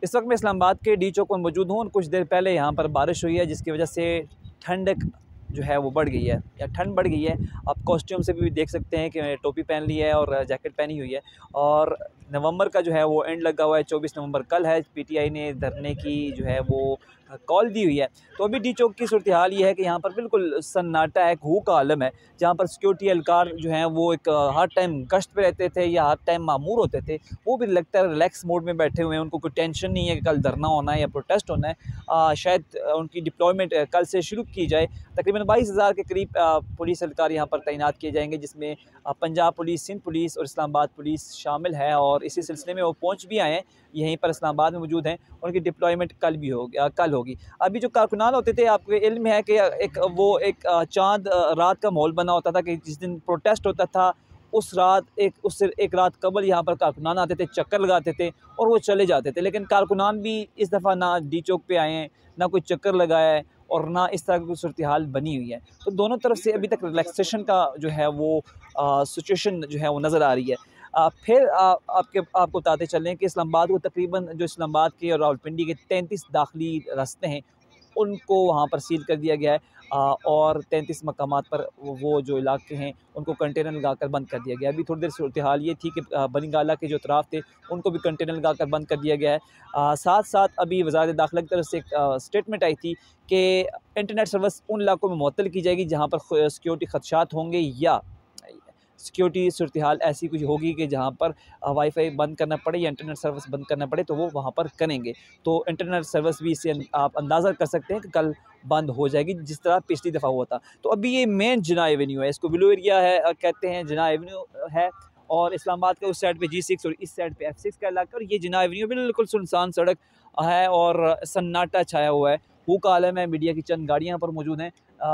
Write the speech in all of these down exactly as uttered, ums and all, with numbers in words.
اس وقت میں اسلام آباد کے ڈی چوک پر موجود ہوں اور کچھ دیر پہلے یہاں پر بارش ہوئی ہے جس کی وجہ سے ٹھنڈک جو ہے وہ بڑھ گئی ہے یا ٹھنڈ بڑھ گئی ہے۔ آپ کاسٹیوم سے بھی دیکھ سکتے ہیں کہ ٹوپی پہن لی ہے اور جیکٹ پہنی ہوئی ہے، اور نومبر کا جو ہے وہ اینڈ لگا ہوا ہے، چوبیس نومبر کل ہے۔ پی ٹی آئی نے دھرنے کی جو ہے وہ کال دی ہوئی ہے۔ تو ابھی ڈی چوک کی صورتحال یہ ہے کہ یہاں پر بالکل سناٹا ہے، ایک ہو کا عالم ہے، جہاں پر سیکورٹی اہلکار جو ہیں وہ ایک ہر ٹائم گشت پہ رہتے تھے یا ہر ٹائم مامور ہوتے تھے، وہ بھی لگتا ہے ریلیکس موڈ میں بیٹھے ہوئے ہیں، ان کو کوئی ٹینشن نہیں ہے کہ کل دھرنا ہونا ہے یا پروٹیسٹ ہونا ہے۔ آ, شاید ان کی ڈپلائمنٹ کل سے شروع کی جائے۔ تقریباً بائیس ہزار کے قریب پولیس اہلکار یہاں پر تعینات کیے جائیں گے، جس میں پنجاب پولیس، سندھ پولیس اور اسلام آباد پولیس شامل ہے، اور اسی سلسلے میں وہ پہنچ بھی آئے ہیں، یہیں پر اسلام آباد میں موجود ہیں۔ ان کی ڈپلائمنٹ کل بھی ہوگی کل ہوگی ابھی جو کارکنان ہوتے تھے، آپ کو علم ہے کہ ایک وہ ایک چاند رات کا ماحول بنا ہوتا تھا کہ جس دن پروٹیسٹ ہوتا تھا اس رات ایک اس سے ایک رات قبل یہاں پر کارکنان آتے تھے، چکر لگاتے تھے اور وہ چلے جاتے تھے، لیکن کارکنان بھی اس دفعہ نہ ڈی چوک پہ آئے ہیں، نہ کوئی چکر لگایا ہے اور نہ اس طرح کی کوئی صورتحال بنی ہوئی ہے۔ تو دونوں طرف سے ابھی تک ریلیکسیشن کا جو ہے وہ سچویشن جو ہے وہ نظر آ رہی ہے۔ آ, پھر آ, آپ کے آپ کو بتاتے چلیں کہ اسلام آباد کو تقریباً جو اسلام آباد کے اور راولپنڈی کے تینتیس داخلی راستے ہیں ان کو وہاں پر سیل کر دیا گیا ہے، آ, اور تینتیس مقامات پر وہ جو علاقے ہیں ان کو کنٹینر لگا کر بند کر دیا گیا ہے۔ ابھی تھوڑی دیر صورتحال یہ تھی کہ بنی گالہ کے جو اطراف تھے ان کو بھی کنٹینر لگا کر بند کر دیا گیا ہے۔ آ, ساتھ ساتھ ابھی وزارت داخلہ کی طرف سے ایک اسٹیٹمنٹ آئی تھی کہ انٹرنیٹ سروس ان علاقوں میں معطل کی جائے گی جہاں پر سیکورٹی خدشات ہوں گے یا سیکورٹی صورتحال ایسی کچھ ہوگی کہ جہاں پر وائی فائی بند کرنا پڑے یا انٹرنیٹ سروس بند کرنا پڑے تو وہ وہاں پر کریں گے۔ تو انٹرنیٹ سروس بھی اس سے آپ اندازہ کر سکتے ہیں کہ کل بند ہو جائے گی، جس طرح پچھلی دفعہ ہوا تھا۔ تو ابھی یہ مین جناح ایونیو ہے، اس کو بلو ایریا ہے کہتے ہیں، جناح ایونیو ہے، اور اسلام آباد کا اس سائڈ پہ جی سکس اور اس سائڈ پہ ایف سکس کا علاقہ، اور یہ جناح ایونیو بالکل سنسان سڑک ہے اور سناٹا چھایا ہوا ہے، ہو کا عالم ہے۔ میڈیا کی چند گاڑیاں پر موجود ہیں،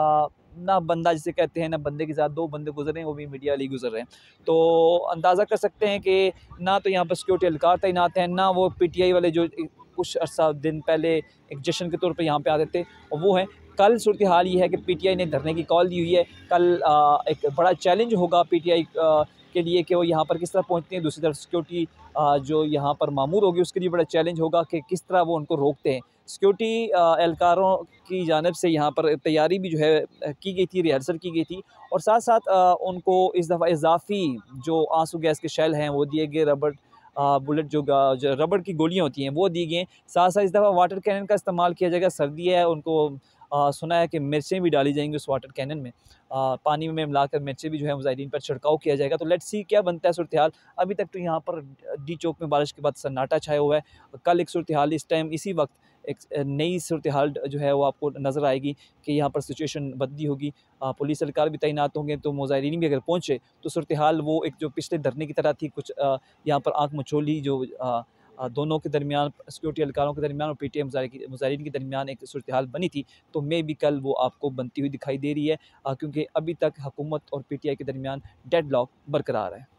نہ بندہ جسے کہتے ہیں، نہ بندے کے ساتھ دو بندے گزر رہے ہیں، وہ بھی میڈیا علی گزر رہے ہیں۔ تو اندازہ کر سکتے ہیں کہ نہ تو یہاں پر سیکورٹی اہلکار تعینات ہیں، نہ وہ پی ٹی آئی والے جو کچھ عرصہ دن پہلے ایک جشن کے طور پہ یہاں پہ آتے تھے وہ ہیں۔ کل صورتحال یہ ہے کہ پی ٹی آئی نے دھرنے کی کال دی ہوئی ہے۔ کل ایک بڑا چیلنج ہوگا پی ٹی آئی کے لیے کہ وہ یہاں پر کس طرح پہنچتے ہیں، دوسری طرف سیکورٹی جو یہاں پر مامور ہوگی اس کے لیے بڑا چیلنج ہوگا کہ کس طرح وہ ان کو روکتے ہیں۔ سیکورٹی اہلکاروں کی جانب سے یہاں پر تیاری بھی جو ہے کی گئی تھی، ریہرسل کی گئی تھی، اور ساتھ ساتھ ان کو اس دفعہ اضافی جو آنسو گیس کے شیل ہیں وہ دیے گئے، ربڑ بلٹ جو ربڑ کی گولیاں ہوتی ہیں وہ دی گئی ہیں، ساتھ ساتھ اس دفعہ واٹر کینن کا استعمال کیا جائے گا۔ سردی ہے، ان کو آ, سنا ہے کہ مرچیں بھی ڈالی جائیں گی اس واٹر کینن میں، آ, پانی میں ملا کر مرچیں بھی جو ہے مظاہرین پر چھڑکاؤ کیا جائے گا۔ تو لیٹ سی کیا بنتا ہے صورتحال۔ ابھی تک تو یہاں پر ڈی چوک میں بارش کے بعد سناٹا چھایا ہوا ہے۔ کل ایک صورتحال اس ٹائم اسی وقت ایک نئی صورتحال جو ہے وہ آپ کو نظر آئے گی کہ یہاں پر سچویشن بدلی ہوگی، پولیس اہلکار بھی تعینات ہوں گے، تو مظاہرین بھی اگر پہنچے تو صورتحال وہ ایک جو پچھلے دھرنے کی طرح تھی، کچھ یہاں پر آنکھ مچولی جو دونوں کے درمیان، سیکورٹی اہلکاروں کے درمیان اور پی ٹی ایم مظاہرین کے درمیان ایک صورتحال بنی تھی، تو میں بھی کل وہ آپ کو بنتی ہوئی دکھائی دے رہی ہے، کیونکہ ابھی تک حکومت اور پی ٹی آئی کے درمیان ڈیڈ لاک برقرار ہے۔